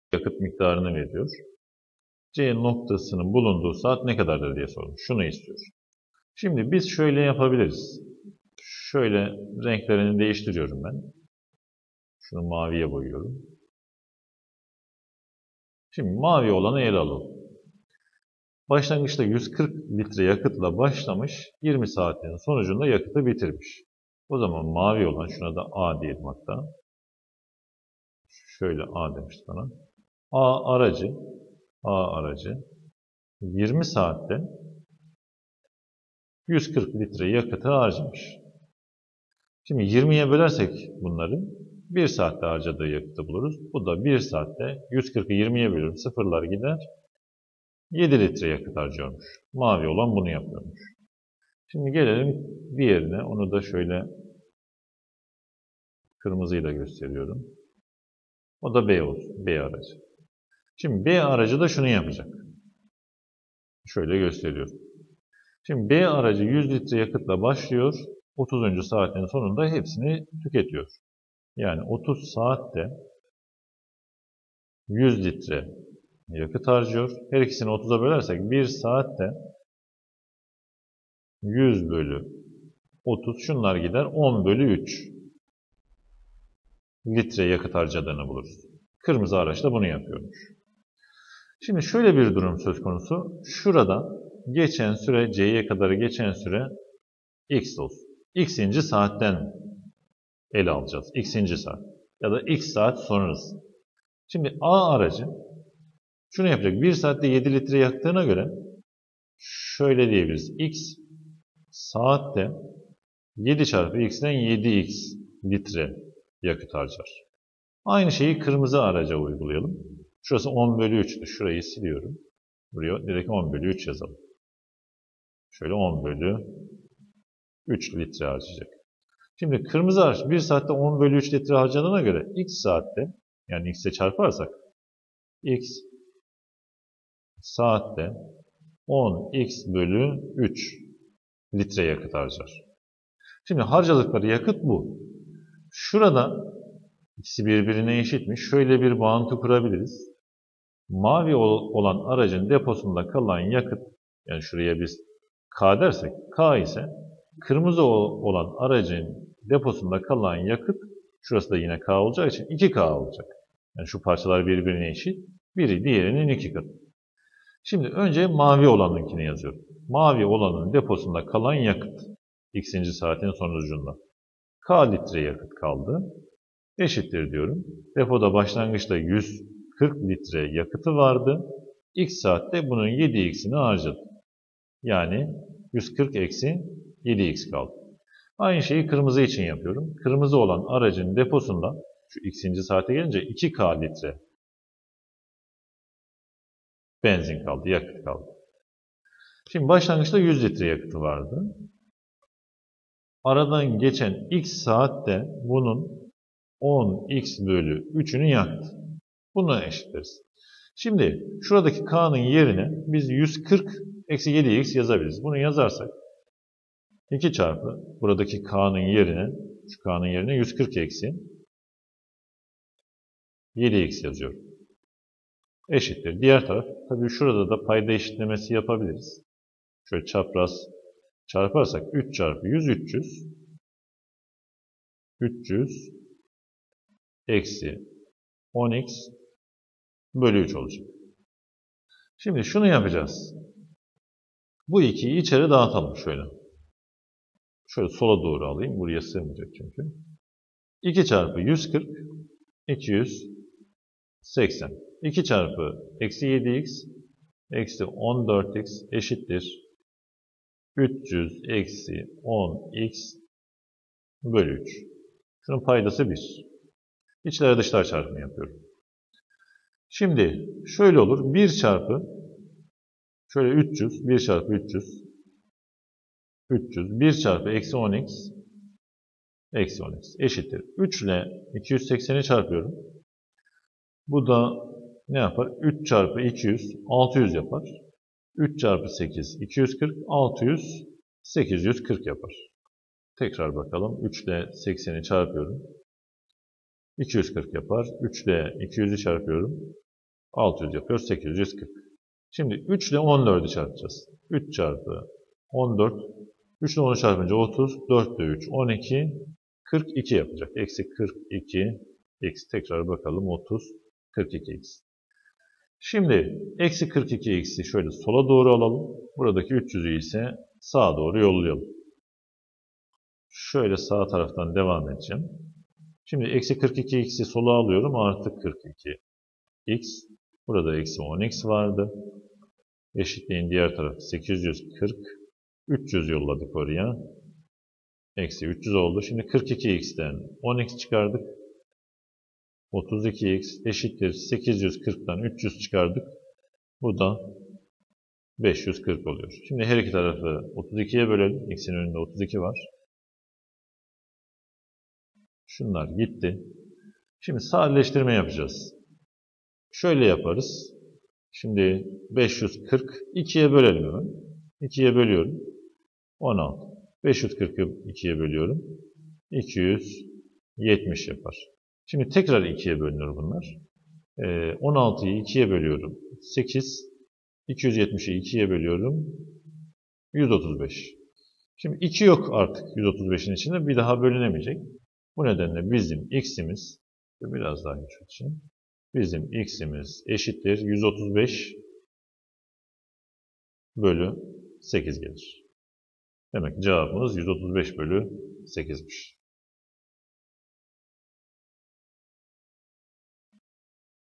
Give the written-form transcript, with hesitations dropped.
yakıt miktarını veriyor. C noktasının bulunduğu saat ne kadardır diye sormuş. Şunu istiyor. Şimdi biz şöyle yapabiliriz. Şöyle renklerini değiştiriyorum ben. Şunu maviye boyuyorum. Şimdi mavi olanı ele alalım. Başlangıçta 140 litre yakıtla başlamış, 20 saatin sonucunda yakıtı bitirmiş. O zaman mavi olan, şuna da A diyelim hatta. Şöyle A demişti bana. A aracı 20 saatte 140 litre yakıtı harcamış. Şimdi 20'ye bölersek bunları 1 saatte harcadığı yakıtı buluruz. Bu da 1 saatte 140'ı 20'ye bölüyorum. Sıfırlar gider. 7 litre yakıt harcıyormuş. Mavi olan bunu yapıyormuş. Şimdi gelelim diğerine. Onu da şöyle kırmızıyla gösteriyorum. O da B olsun. B aracı. Şimdi B aracı da şunu yapacak. Şöyle gösteriyorum. Şimdi B aracı 100 litre yakıtla başlıyor. 30. saatin sonunda hepsini tüketiyor. Yani 30 saatte 100 litre yakıt harcıyor. Her ikisini 30'a bölersek 1 saatte 100 bölü 30 şunlar gider. 10 bölü 3 litre yakıt harcadığını buluruz. Kırmızı araç da bunu yapıyormuş. Şimdi şöyle bir durum söz konusu. Şurada geçen süre, C'ye kadar geçen süre X olsun. X'inci saatten ele alacağız. X'inci saat. Ya da X saat sonrası. Şimdi A aracı şunu yapacak. 1 saatte 7 litre yaktığına göre şöyle diyebiliriz. X saatte 7 çarpı X'den 7X litre yakıt harcar. Aynı şeyi kırmızı araca uygulayalım. Şurası 10 bölü 3'tü. Şurayı siliyorum. Buraya direkt 10 bölü 3 yazalım. Şöyle 10 bölü 3 litre harcayacak. Şimdi kırmızı araç 1 saatte 10 bölü 3 litre harcadığına göre X saatte, yani X'e çarparsak X saatte 10X bölü 3 litre yakıt harcar. Şimdi harcadıkları yakıt bu. Şurada ikisi birbirine eşitmiş. Şöyle bir bağıntı kurabiliriz. Mavi olan aracın deposunda kalan yakıt, yani şuraya biz K dersek, K ise kırmızı olan aracın deposunda kalan yakıt, şurası da yine K olacağı için 2K olacak. Yani şu parçalar birbirine eşit. Biri diğerinin 2 katı. Şimdi önce mavi olanınkini yazıyorum. Mavi olanın deposunda kalan yakıt. X'inci saatin sonucunda. K litre yakıt kaldı. Eşittir diyorum. Depoda başlangıçta 140 litre yakıtı vardı. X saatte bunun 7x'ini harcadı. Yani 140 eksi 7x kaldı. Aynı şeyi kırmızı için yapıyorum. Kırmızı olan aracın deposunda şu x'inci saate gelince 2K litre benzin kaldı, yakıt kaldı. Şimdi başlangıçta 100 litre yakıtı vardı. Aradan geçen x saatte bunun 10x bölü 3'ünü yaktı. Bunu eşitleriz. Şimdi şuradaki K'nın yerine biz 140 eksi 7x yazabiliriz. Bunu yazarsak 2 çarpı buradaki K'nın yerine, şu K'nın yerine 140 eksi 7x yazıyorum. Eşittir. Diğer taraf, tabii şurada da payda eşitlemesi yapabiliriz. Şöyle çapraz çarparsak 3 çarpı 100, 300. 300 eksi 10x bölü 3 olacak. Şimdi şunu yapacağız. Bu ikiyi içeri dağıtalım şöyle. Şöyle sola doğru alayım. Buraya sığmayacak çünkü. 2 çarpı 140 280. 2 çarpı eksi 7x eksi 14x eşittir 300 eksi 10x bölü 3. Şunun paydası 1. İçler dışlar çarpımı yapıyorum. Şimdi şöyle olur. 1 çarpı şöyle 300. 1 çarpı 300. 300. 1 çarpı eksi 10x eksi 10x eşittir. 3 ile 280'i çarpıyorum. Bu da ne yapar? 3 çarpı 200 600 yapar. 3 çarpı 8 240 600 840 yapar. Tekrar bakalım. 3 ile 80'i çarpıyorum. 240 yapar. 3 ile 200'ü çarpıyorum. 600 yapıyor. 840. Şimdi 3 ile 14'ü çarpacağız. 3 çarpı 14. 3 ile 10'u çarpınca 30. 4 ile 3. 12. 42 yapacak. Eksi 42. Eksi tekrar bakalım. 30. 42x. Şimdi eksi 42x'i şöyle sola doğru alalım. Buradaki 300'ü ise sağa doğru yollayalım. Şöyle sağ taraftan devam edeceğim. Şimdi eksi 42x'i sola alıyorum. Artı 42x. Burada eksi 10x vardı. Eşitliğin diğer tarafı 840. 300 yolladık oraya. Eksi 300 oldu. Şimdi 42x'ten 10x çıkardık. 32x eşittir 840'tan 300 çıkardık. Bu da 540 oluyor. Şimdi her iki tarafı 32'ye bölelim. X'in önünde 32 var. Şunlar gitti. Şimdi sadeleştirme yapacağız. Şöyle yaparız. Şimdi 540 2'ye bölelim hemen. 2'ye bölüyorum. 16. 540'ı 2'ye bölüyorum. 270 yapar. Şimdi tekrar 2'ye bölünür bunlar. 16'yı 2'ye bölüyorum. 8. 270'i 2'ye bölüyorum. 135. Şimdi 2 yok artık 135'in içinde. Bir daha bölünemeyecek. Bu nedenle bizim x'imiz, biraz daha küçülteyim. Bizim x'imiz eşittir 135 bölü 8 gelir. Demek ki cevabımız 135 bölü 8'miş.